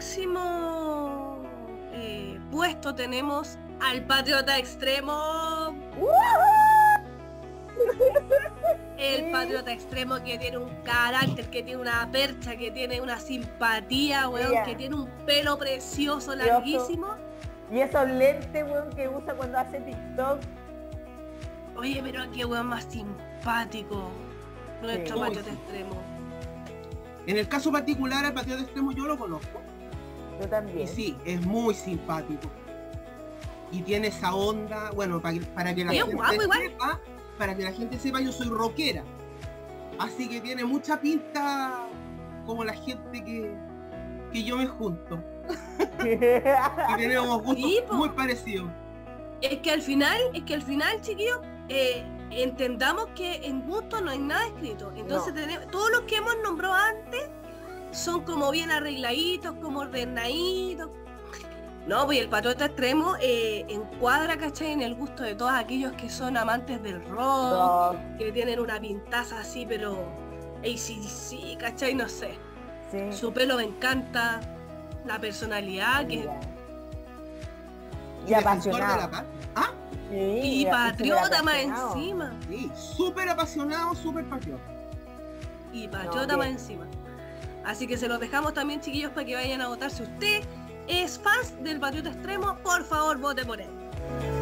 próximo puesto tenemos al patriota extremo. El patriota extremo que tiene un carácter, que tiene una percha, que tiene una simpatía, weón, que tiene un pelo precioso, larguísimo. Y esos lentes, weón, que usa cuando hace TikTok. Oye, pero qué weón más simpático. Nuestro patriota extremo. En el caso particular, al patriota extremo yo lo conozco. Yo también. Y sí, es muy simpático. Y tiene esa onda, bueno, para que la gente sepa, para que la gente sepa, yo soy rockera. Así que tiene mucha pinta como la gente que yo me junto. Y tenemos gustos muy parecidos. Es que al final, chiquillos, entendamos que en gusto no hay nada escrito. Entonces tenemos, todos los que hemos nombrado antes son como bien arregladitos, como ordenaditos. No, pues el patriota extremo encuadra, ¿cachai? En el gusto de todos aquellos que son amantes del rock, que tienen una pintaza así, pero AC/DC, ¿cachai? No sé. Sí. Su pelo me encanta, la personalidad que... Y apasionado. ¿Ah? Sí, y patriota más encima. Sí, súper apasionado, súper patriota. Y patriota más encima. Así que se los dejamos también, chiquillos, para que vayan a votar. Si usted es fan del patriota extremo, por favor, vote por él.